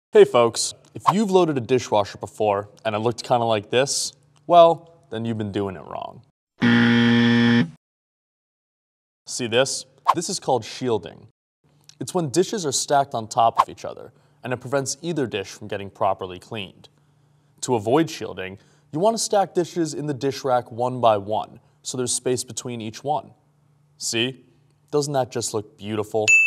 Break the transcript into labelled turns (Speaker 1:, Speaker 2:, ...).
Speaker 1: Hey folks, if you've loaded a dishwasher before and it looked kind of like this, well, then you've been doing it wrong. See this? This is called shielding. It's when dishes are stacked on top of each other, and it prevents either dish from getting properly cleaned. To avoid shielding, you want to stack dishes in the dish rack one by one, so there's space between each one. See? Doesn't that just look beautiful?